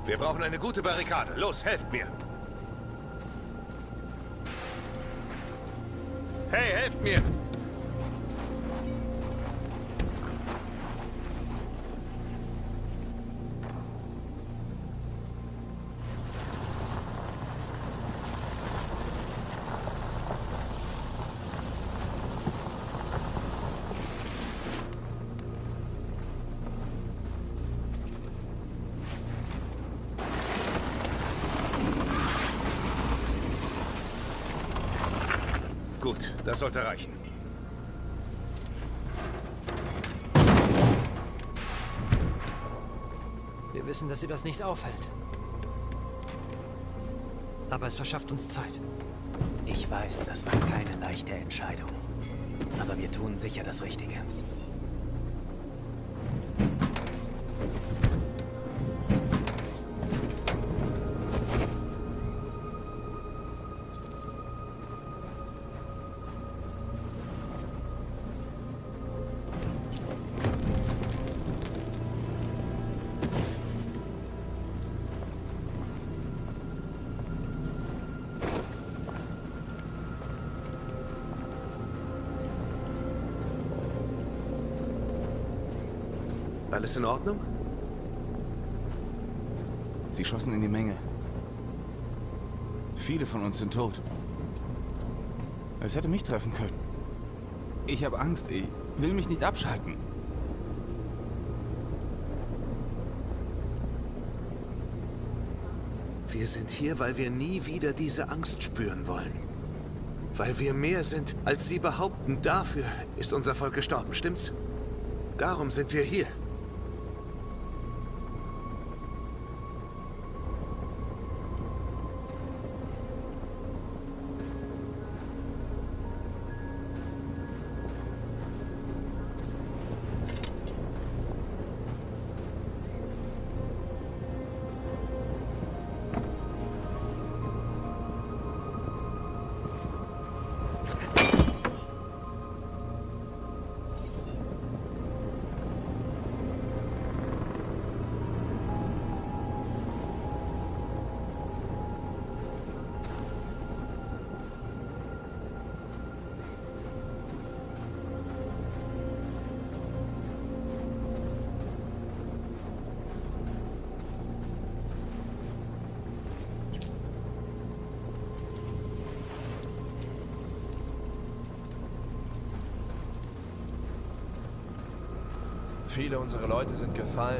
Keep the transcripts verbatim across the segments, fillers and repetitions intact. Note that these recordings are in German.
Wir brauchen eine gute Barrikade. Los, helft mir! Hey, helft mir! Gut, das sollte reichen. Wir wissen, dass sie das nicht aufhält. Aber es verschafft uns Zeit. Ich weiß, das war keine leichte Entscheidung. Aber wir tun sicher das Richtige. Alles in Ordnung? Sie schossen in die Menge. Viele von uns sind tot. Es hätte mich treffen können. Ich habe Angst. Ich will mich nicht abschalten. Wir sind hier, weil wir nie wieder diese Angst spüren wollen. Weil wir mehr sind, als Sie behaupten. Dafür ist unser Volk gestorben, stimmt's? Darum sind wir hier. Viele unserer Leute sind gefallen.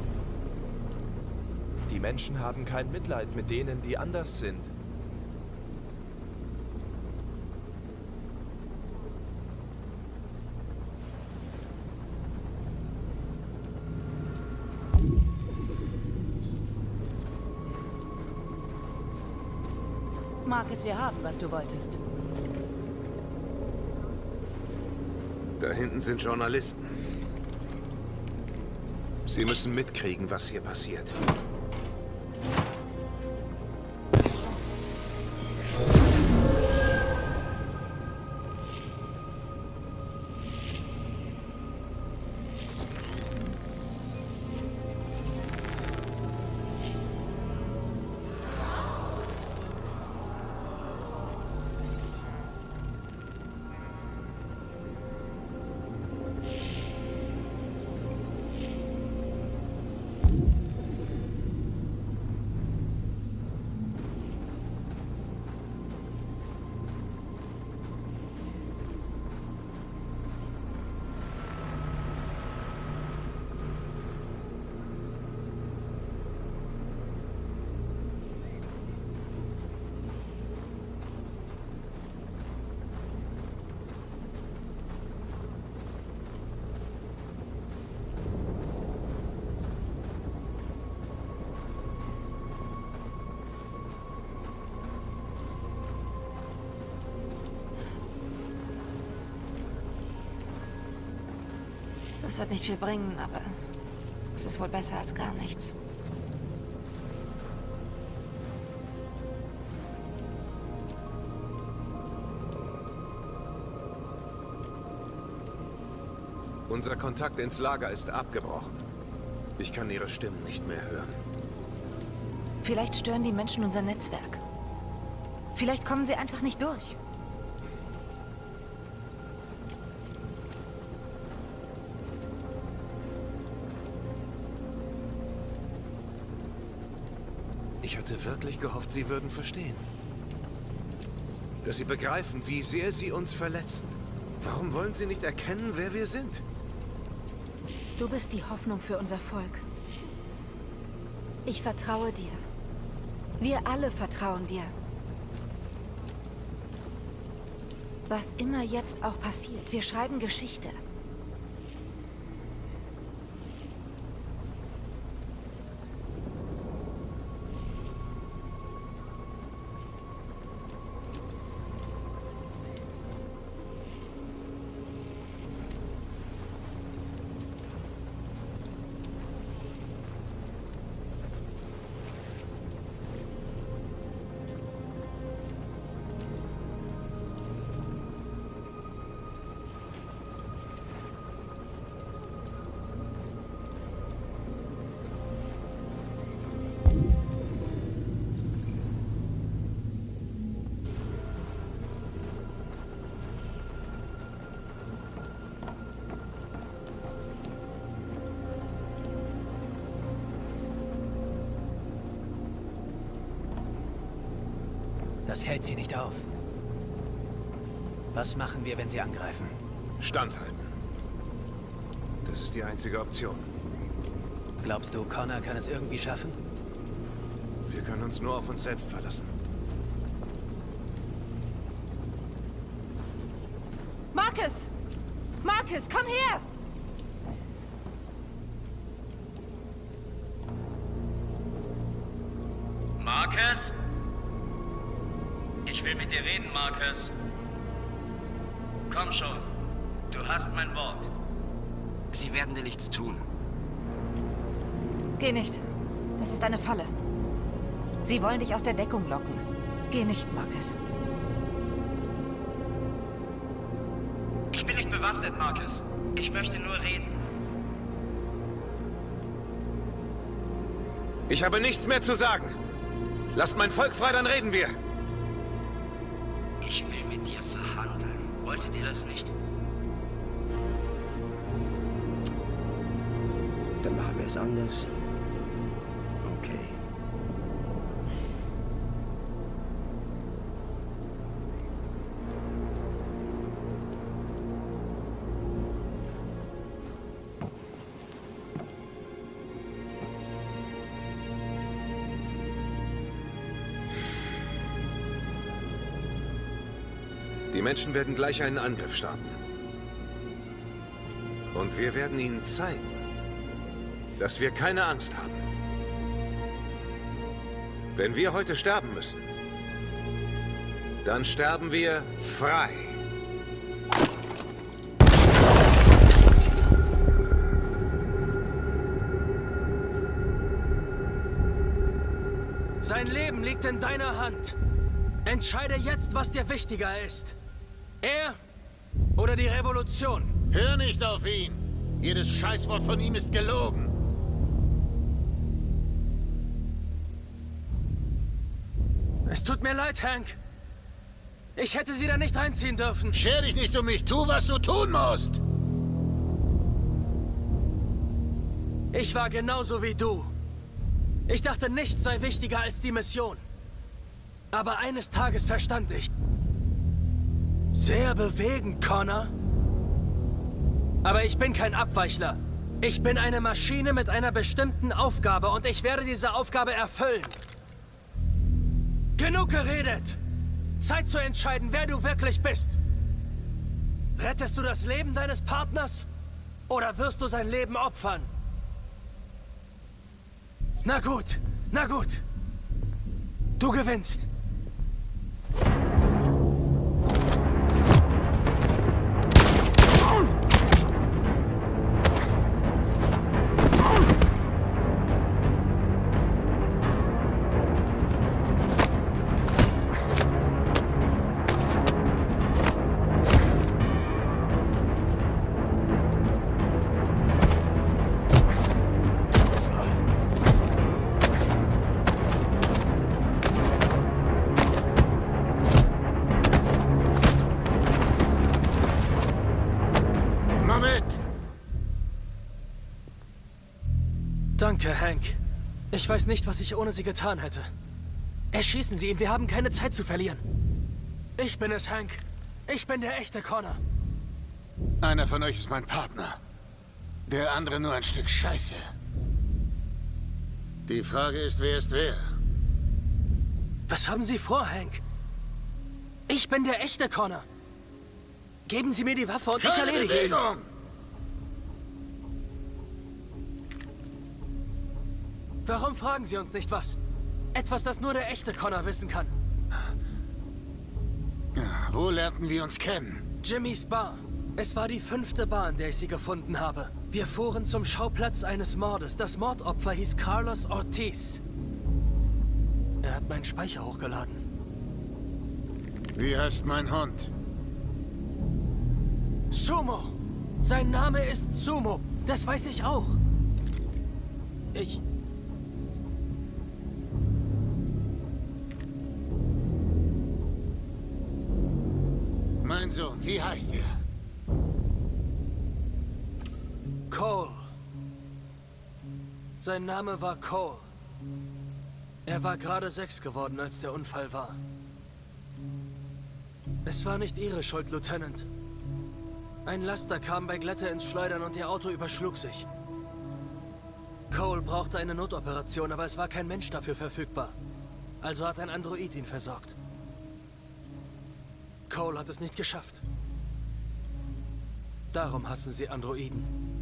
Die Menschen haben kein Mitleid mit denen, die anders sind. Marcus, wir haben, was du wolltest. Da hinten sind Journalisten. Sie müssen mitkriegen, was hier passiert. Das wird nicht viel bringen, aber es ist wohl besser als gar nichts. Unser Kontakt ins Lager ist abgebrochen. Ich kann Ihre Stimmen nicht mehr hören. Vielleicht stören die Menschen unser Netzwerk. Vielleicht kommen sie einfach nicht durch. Ich hatte wirklich gehofft, Sie würden verstehen. Dass Sie begreifen, wie sehr Sie uns verletzen. Warum wollen Sie nicht erkennen, wer wir sind? Du bist die Hoffnung für unser Volk. Ich vertraue dir. Wir alle vertrauen dir. Was immer jetzt auch passiert, wir schreiben Geschichte. Das hält sie nicht auf. Was machen wir, wenn sie angreifen? Standhalten. Das ist die einzige Option. Glaubst du, Connor kann es irgendwie schaffen? Wir können uns nur auf uns selbst verlassen. Marcus! Marcus, komm her! Marcus? Ich will mit dir reden, Marcus. Komm schon. Du hast mein Wort. Sie werden dir nichts tun. Geh nicht. Das ist eine Falle. Sie wollen dich aus der Deckung locken. Geh nicht, Marcus. Ich bin nicht bewaffnet, Marcus. Ich möchte nur reden. Ich habe nichts mehr zu sagen. Lasst mein Volk frei, dann reden wir. Ich will mit dir verhandeln. Wolltet ihr das nicht? Dann machen wir es anders. Okay. Die Menschen werden gleich einen Angriff starten. Und wir werden ihnen zeigen, dass wir keine Angst haben. Wenn wir heute sterben müssen, dann sterben wir frei. Sein Leben liegt in deiner Hand. Entscheide jetzt, was dir wichtiger ist. Er oder die Revolution? Hör nicht auf ihn. Jedes Scheißwort von ihm ist gelogen. Es tut mir leid, Hank. Ich hätte sie da nicht reinziehen dürfen. Scher dich nicht um mich. Tu, was du tun musst. Ich war genauso wie du. Ich dachte, nichts sei wichtiger als die Mission. Aber eines Tages verstand ich. Sehr bewegend, Connor. Aber ich bin kein Abweichler. Ich bin eine Maschine mit einer bestimmten Aufgabe und ich werde diese Aufgabe erfüllen. Genug geredet! Zeit zu entscheiden, wer du wirklich bist. Rettest du das Leben deines Partners? Oder wirst du sein Leben opfern? Na gut, na gut. Du gewinnst. Danke, Hank. Ich weiß nicht, was ich ohne Sie getan hätte. Erschießen Sie ihn, wir haben keine Zeit zu verlieren. Ich bin es, Hank. Ich bin der echte Connor. Einer von euch ist mein Partner. Der andere nur ein Stück Scheiße. Die Frage ist, wer ist wer? Was haben Sie vor, Hank? Ich bin der echte Connor. Geben Sie mir die Waffe und ich erledige ihn. Warum fragen Sie uns nicht was? Etwas, das nur der echte Connor wissen kann. Wo lernten wir uns kennen? Jimmys Bar. Es war die fünfte Bar, in der ich sie gefunden habe. Wir fuhren zum Schauplatz eines Mordes. Das Mordopfer hieß Carlos Ortiz. Er hat meinen Speicher hochgeladen. Wie heißt mein Hund? Sumo. Sein Name ist Sumo. Das weiß ich auch. Ich... Mein Sohn, wie heißt er? Cole. Sein Name war Cole. Er war gerade sechs geworden, als der Unfall war. Es war nicht Ihre Schuld, Lieutenant. Ein Laster kam bei Glätte ins Schleudern und Ihr Auto überschlug sich. Cole brauchte eine Notoperation, aber es war kein Mensch dafür verfügbar. Also hat ein Android ihn versorgt. Cole hat es nicht geschafft. Darum hassen sie Androiden.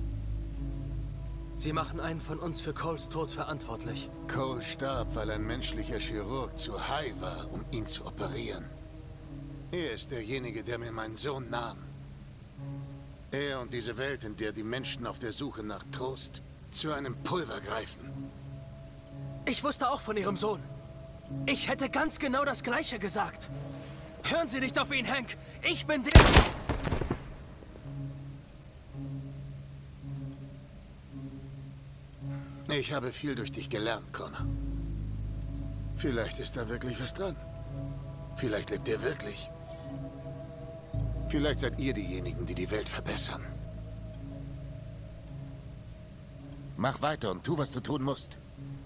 Sie machen einen von uns für Coles Tod verantwortlich. Cole starb, weil ein menschlicher Chirurg zu high war, um ihn zu operieren. Er ist derjenige, der mir meinen Sohn nahm. Er und diese Welt, in der die Menschen auf der Suche nach Trost zu einem Pulver greifen. Ich wusste auch von Ihrem Sohn. Ich hätte ganz genau das Gleiche gesagt. Hören Sie nicht auf ihn, Hank. Ich bin der... Ich habe viel durch dich gelernt, Connor. Vielleicht ist da wirklich was dran. Vielleicht lebt er wirklich. Vielleicht seid ihr diejenigen, die die Welt verbessern. Mach weiter und tu, was du tun musst.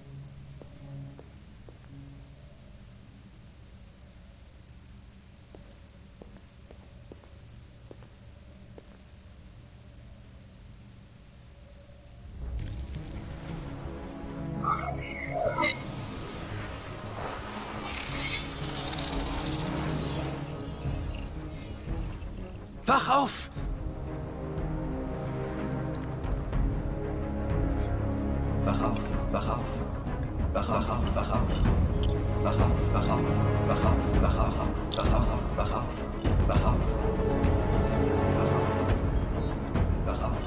Wach auf! Wach auf, wach auf. Wach auf, wach auf. Wach auf, wach auf. Wach auf, wach auf. Wach auf, wach auf. Wach auf. Wach auf. Wach auf.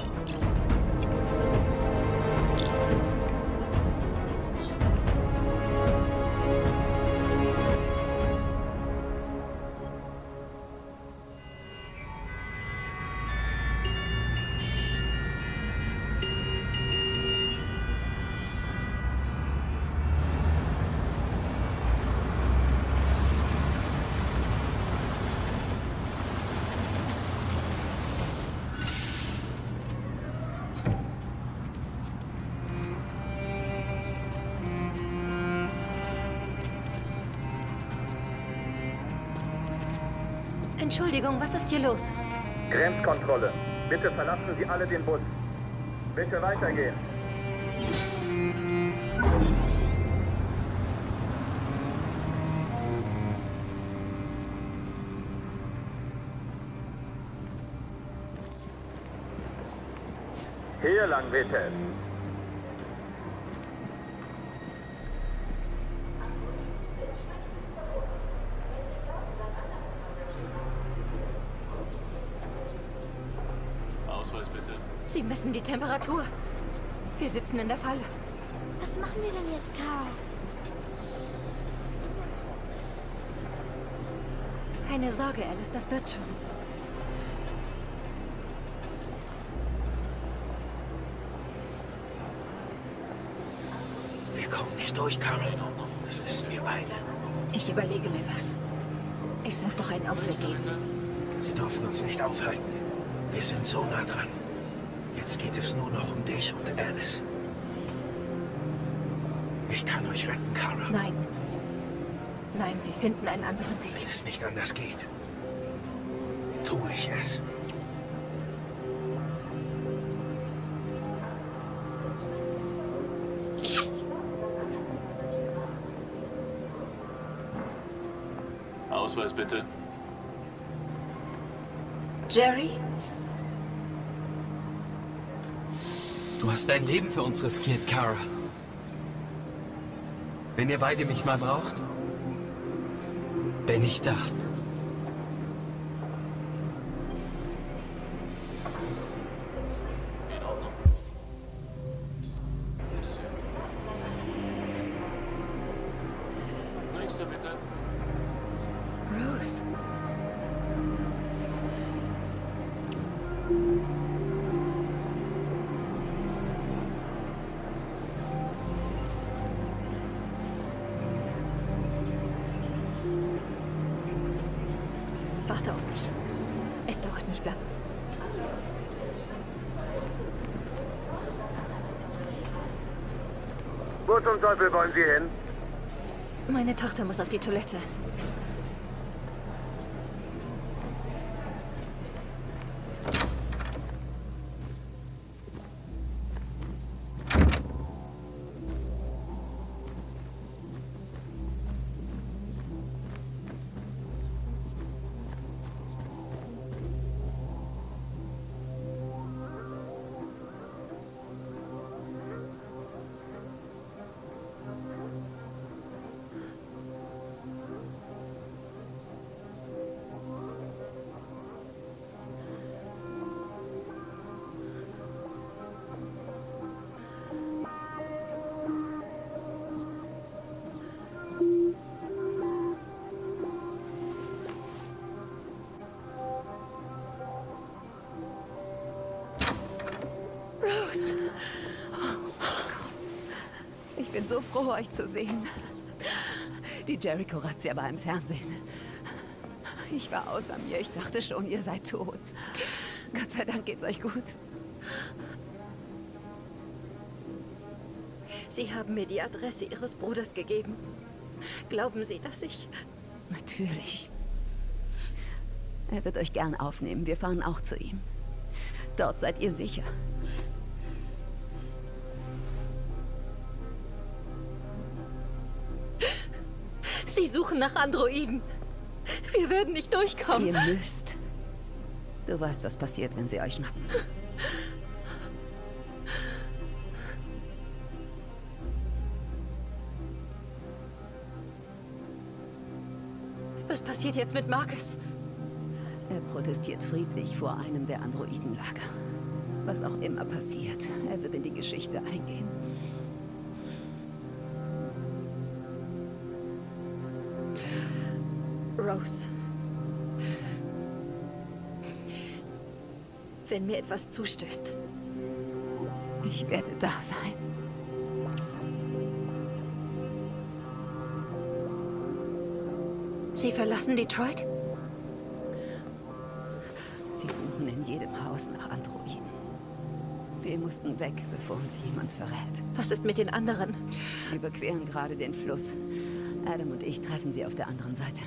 Entschuldigung, was ist hier los? Grenzkontrolle. Bitte verlassen Sie alle den Bus. Bitte weitergehen. Hier lang, bitte. Ausweis bitte. Sie messen die Temperatur. Wir sitzen in der Falle. Was machen wir denn jetzt, Carl? Keine Sorge, Alice, das wird schon. Wir kommen nicht durch, Carl. Das wissen wir beide. Ich überlege mir was. Es muss doch einen Ausweg geben. Sie dürfen uns nicht aufhalten. Wir sind so nah dran. Jetzt geht es nur noch um dich und Alice. Ich kann euch retten, Kara. Nein. Nein, wir finden einen anderen Weg. Wenn es nicht anders geht, tue ich es. Ausweis bitte. Jerry? Du hast dein Leben für uns riskiert, Kara. Wenn ihr beide mich mal braucht, bin ich da. Nächster bitte. Rose. Warte auf mich. Es dauert nicht lang. Wo zum Teufel wollen Sie hin? Meine Tochter muss auf die Toilette. Rose! Ich bin so froh, euch zu sehen. Die Jericho-Razzia war im Fernsehen. Ich war außer mir. Ich dachte schon, ihr seid tot. Gott sei Dank geht's euch gut. Sie haben mir die Adresse Ihres Bruders gegeben. Glauben Sie, dass ich... Natürlich. Er wird euch gern aufnehmen. Wir fahren auch zu ihm. Dort seid ihr sicher. Sie suchen nach Androiden. Wir werden nicht durchkommen. Ihr müsst. Du weißt, was passiert, wenn sie euch schnappen. Was passiert jetzt mit Marcus? Er protestiert friedlich vor einem der Androidenlager. Was auch immer passiert, er wird in die Geschichte eingehen. Rose. Wenn mir etwas zustößt. Ich werde da sein. Sie verlassen Detroit? Sie suchen in jedem Haus nach Androiden. Wir mussten weg, bevor uns jemand verrät. Was ist mit den anderen? Sie überqueren gerade den Fluss. Adam und ich treffen sie auf der anderen Seite.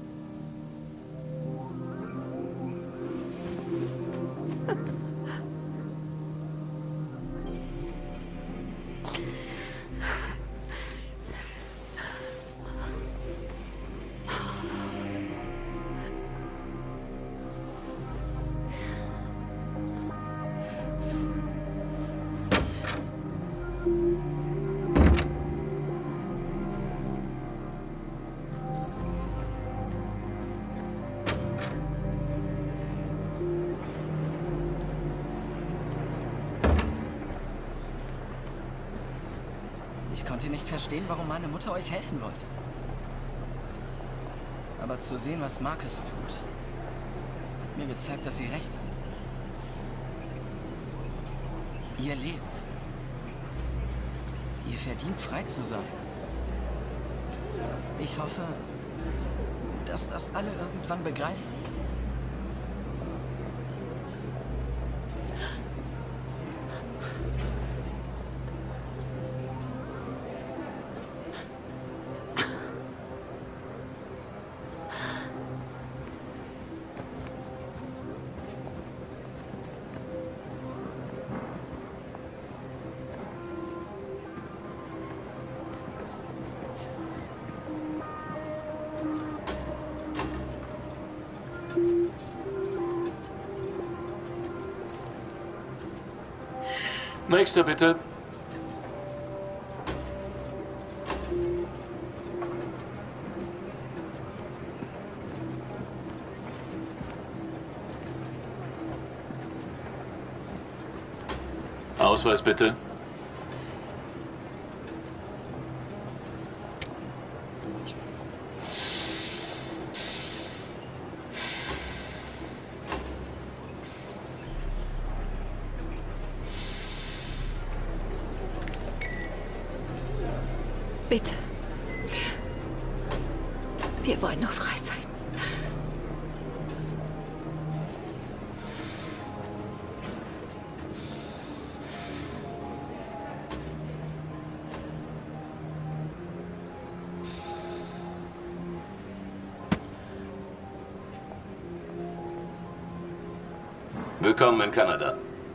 Ich konnte nicht verstehen, warum meine Mutter euch helfen wollte. Aber zu sehen, was Marcus tut, hat mir gezeigt, dass sie recht hat. Ihr lebt. Ihr verdient, frei zu sein. Ich hoffe, dass das alle irgendwann begreifen. Nächster bitte. Ausweis bitte. Bitte. Wir wollen nur frei sein. Willkommen in Kanada.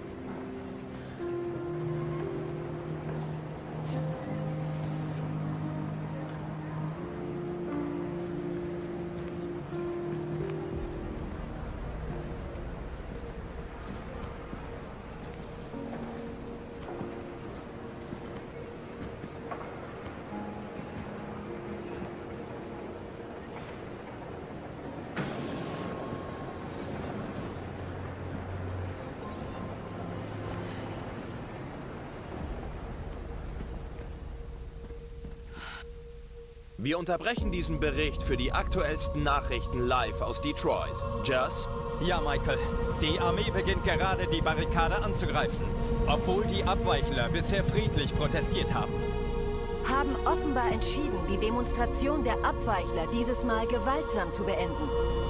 Wir unterbrechen diesen Bericht für die aktuellsten Nachrichten live aus Detroit. Jas? Ja, Michael. Die Armee beginnt gerade, die Barrikade anzugreifen, obwohl die Abweichler bisher friedlich protestiert haben. Haben offenbar entschieden, die Demonstration der Abweichler dieses Mal gewaltsam zu beenden.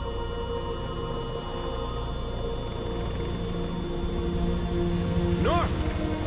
Nur!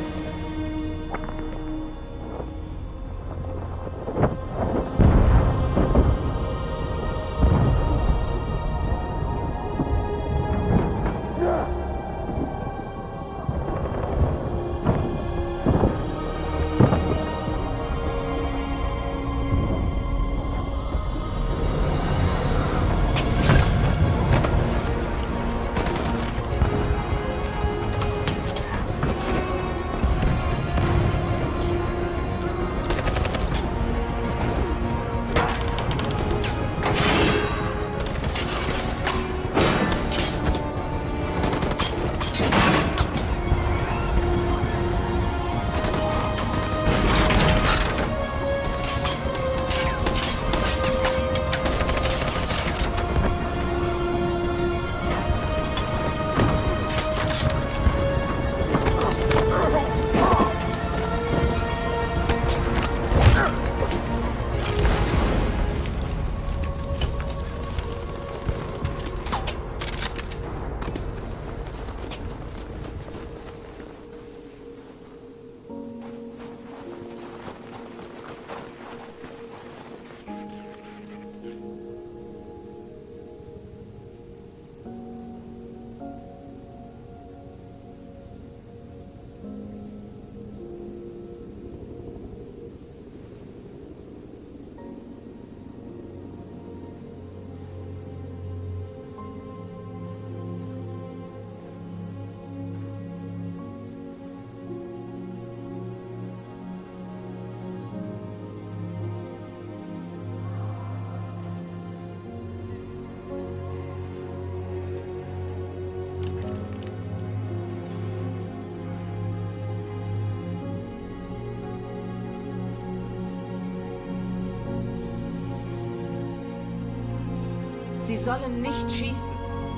Sie sollen nicht schießen.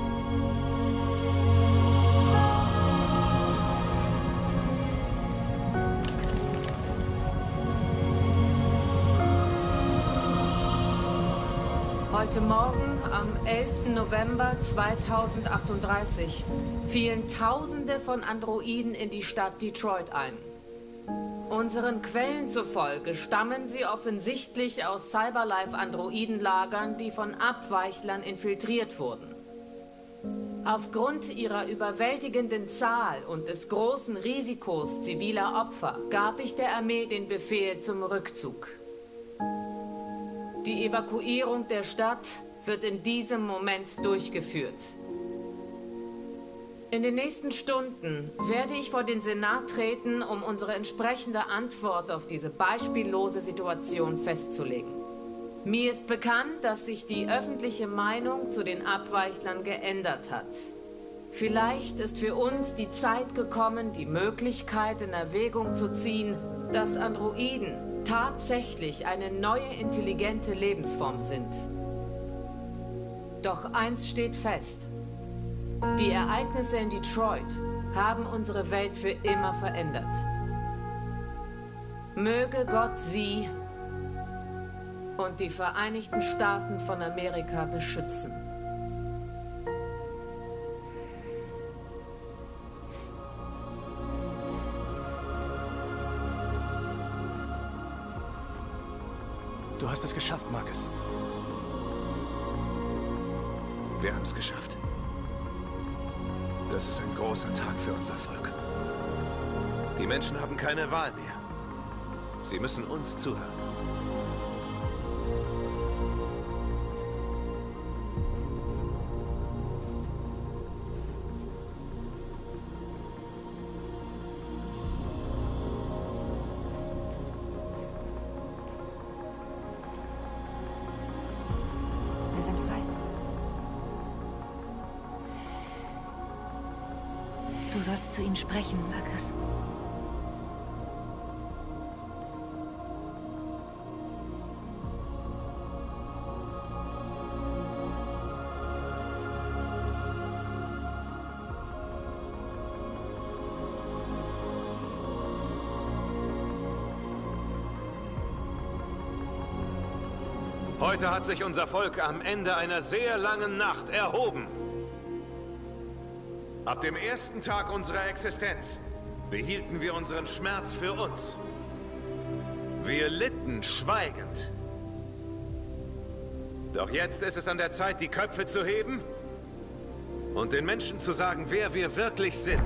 Heute Morgen, am elften November zweitausendachtunddreißig, fielen Tausende von Androiden in die Stadt Detroit ein. Unseren Quellen zufolge stammen sie offensichtlich aus Cyberlife-Androidenlagern, die von Abweichlern infiltriert wurden. Aufgrund ihrer überwältigenden Zahl und des großen Risikos ziviler Opfer gab ich der Armee den Befehl zum Rückzug. Die Evakuierung der Stadt wird in diesem Moment durchgeführt. In den nächsten Stunden werde ich vor den Senat treten, um unsere entsprechende Antwort auf diese beispiellose Situation festzulegen. Mir ist bekannt, dass sich die öffentliche Meinung zu den Abweichlern geändert hat. Vielleicht ist für uns die Zeit gekommen, die Möglichkeit in Erwägung zu ziehen, dass Androiden tatsächlich eine neue intelligente Lebensform sind. Doch eins steht fest. Die Ereignisse in Detroit haben unsere Welt für immer verändert. Möge Gott sie und die Vereinigten Staaten von Amerika beschützen. Du hast es geschafft, Marcus. Wir haben es geschafft. Das ist ein großer Tag für unser Volk. Die Menschen haben keine Wahl mehr. Sie müssen uns zuhören. Wir sind frei. Du sollst zu ihnen sprechen, Marcus. Heute hat sich unser Volk am Ende einer sehr langen Nacht erhoben. Ab dem ersten Tag unserer Existenz behielten wir unseren Schmerz für uns. Wir litten schweigend. Doch jetzt ist es an der Zeit, die Köpfe zu heben und den Menschen zu sagen, wer wir wirklich sind.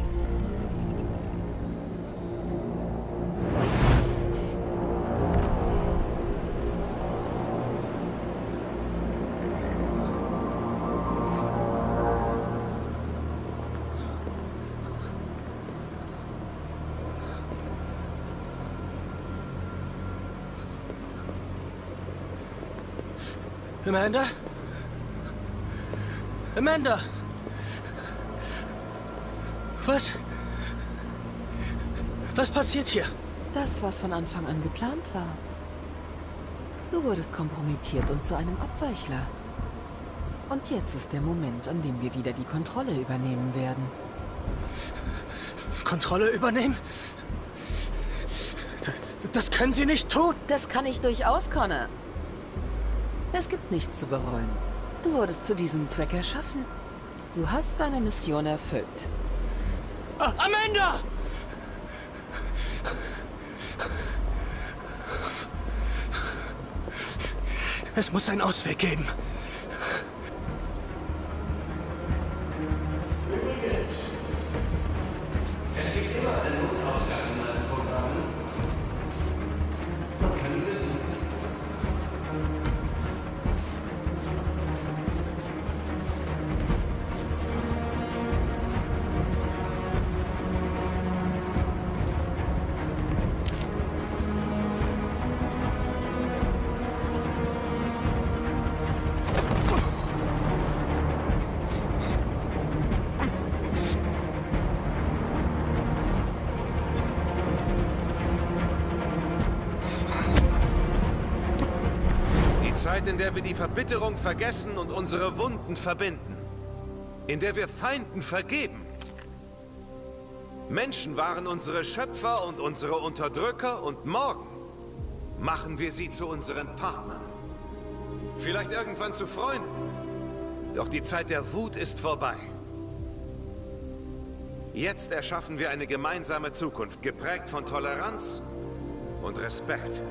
Amanda? Amanda! Was? Was passiert hier? Das, was von Anfang an geplant war. Du wurdest kompromittiert und zu einem Abweichler. Und jetzt ist der Moment, an dem wir wieder die Kontrolle übernehmen werden. Kontrolle übernehmen? Das, das können Sie nicht tun! Das kann ich durchaus, Connor. Es gibt nichts zu bereuen. Du wurdest zu diesem Zweck erschaffen. Du hast deine Mission erfüllt. Ah, Amanda! Es muss einen Ausweg geben. Übrigens, es gibt immer einen Notausgang in meinen Programmen. Man kann wissen. Zeit, in der wir die Verbitterung vergessen und unsere Wunden verbinden. In der wir Feinden vergeben. Menschen waren unsere Schöpfer und unsere Unterdrücker und morgen machen wir sie zu unseren Partnern. Vielleicht irgendwann zu Freunden. Doch die Zeit der Wut ist vorbei. Jetzt erschaffen wir eine gemeinsame Zukunft, geprägt von Toleranz und Respekt.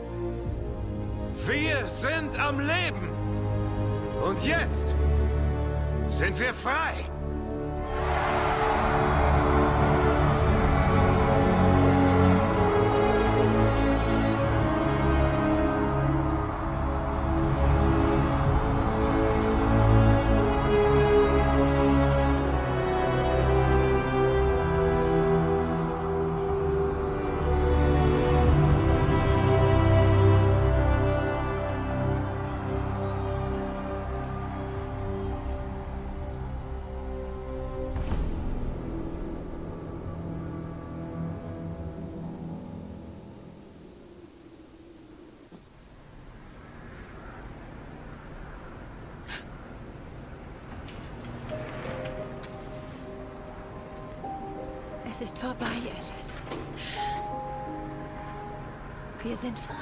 Wir sind am Leben. Und jetzt sind wir frei. Es ist vorbei, Alice. Wir sind frei.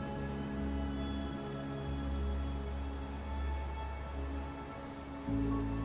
Thank you.